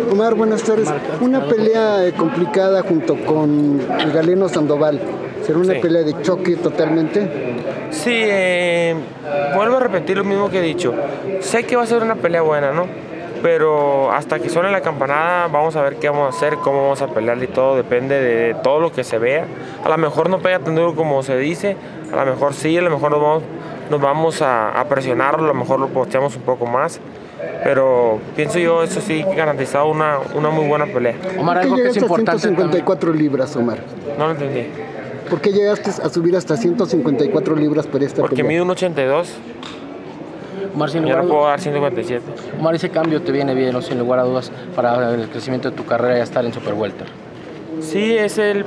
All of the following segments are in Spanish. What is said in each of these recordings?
Omar, buenas tardes. Una pelea complicada junto con el Galeno Sandoval. ¿Será una pelea de choque totalmente? Sí, vuelvo a repetir lo mismo que he dicho. Sé que va a ser una pelea buena, ¿no? Pero hasta que suene la campanada vamos a ver qué vamos a hacer, cómo vamos a pelear y todo. Depende de todo lo que se vea. A lo mejor no pega tan duro como se dice. A lo mejor sí, a lo mejor nos vamos a presionarlo. A lo mejor lo posteamos un poco más. Pero pienso yo, eso sí, garantizado una muy buena pelea. Omar, algo que es importante. 154 libras, Omar. No lo entendí. ¿Por qué llegaste a subir hasta 154 libras por esta pelea? Porque mido 1.82. Omar, sin lugar, yo no puedo dar 157. Omar, ese cambio te viene bien, ¿no? Sin lugar a dudas, para el crecimiento de tu carrera y estar en Super Welter. Sí, es el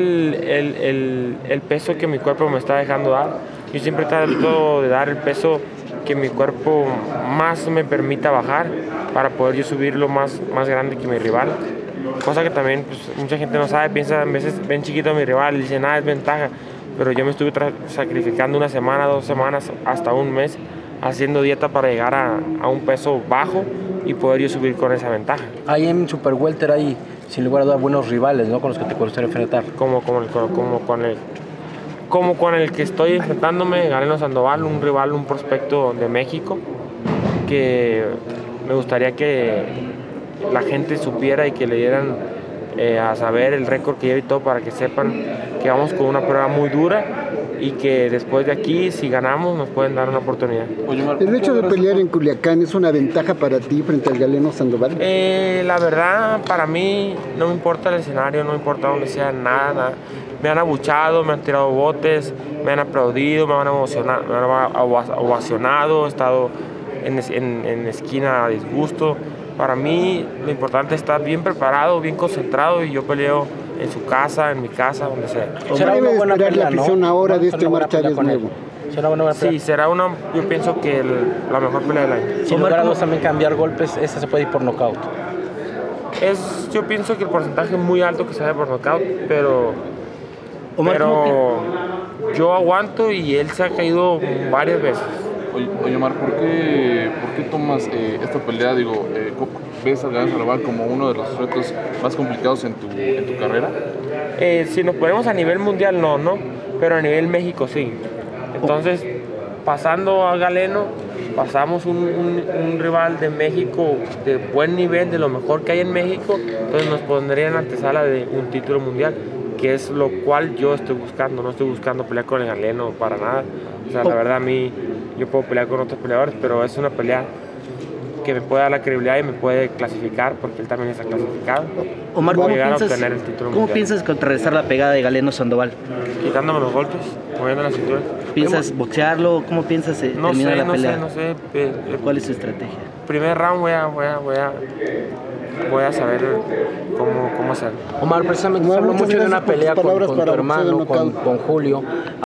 peso que mi cuerpo me está dejando dar. Yo siempre trato de dar el peso que mi cuerpo más me permita bajar para poder yo subir lo más grande que mi rival. Cosa que también pues, mucha gente no sabe, piensa, a veces ven chiquito a mi rival y dicen, es ventaja. Pero yo me estuve sacrificando una semana, 2 semanas, hasta un mes, haciendo dieta para llegar a un peso bajo y poder yo subir con esa ventaja. Ahí en Super Welter hay, sin lugar a dudas, buenos rivales, ¿no? Con los que te puedes enfrentar. Como con el que estoy enfrentándome, Galeno Sandoval, un rival, un prospecto de México, que me gustaría que la gente supiera y que le dieran a saber el récord que lleva y todo, para que sepan que vamos con una prueba muy dura y que después de aquí, si ganamos, nos pueden dar una oportunidad. ¿El hecho de pelear en Culiacán es una ventaja para ti frente al Galeno Sandoval? La verdad, para mí no me importa el escenario, no me importa donde sea, nada. Me han abuchado, me han tirado botes, me han aplaudido, me han ovacionado, he estado en esquina a disgusto. Para mí lo importante es estar bien preparado, bien concentrado, y yo peleo en su casa, en mi casa, donde sea. ¿Será una buena pelea, la afición ahora de este Omar Chávez nuevo? Sí, será yo pienso que la mejor pelea del año. Sin lugar a dudas, también cambiar golpes, esa se puede ir por nocaut. Yo pienso que el porcentaje es muy alto que se vaya por nocaut, pero yo aguanto y él se ha caído varias veces. Oye, Omar, ¿por qué tomas esta pelea? ¿Ves al Galeno Sandoval como uno de los retos más complicados en tu carrera? Si nos ponemos a nivel mundial, no, pero a nivel México sí. Entonces, pasando a Galeno, pasamos un rival de México de buen nivel, de lo mejor que hay en México, entonces nos pondría en antesala de un título mundial, que es lo cual yo estoy buscando. No estoy buscando pelear con el Galeno para nada. O sea, la verdad, a mí, yo puedo pelear con otros peleadores, pero es una pelea que me puede dar la credibilidad y me puede clasificar, porque él también está clasificado. Omar, ¿cómo piensas contrarrestar la pegada de Galeno Sandoval? Quitándome los golpes, moviendo la cintura. ¿Piensas boxearlo? ¿Cómo piensas terminar la pelea? No sé. ¿Cuál es su estrategia? Primer round voy a saber cómo hacerlo. Omar, precisamente se habló mucho de una pelea con tu hermano, con Julio.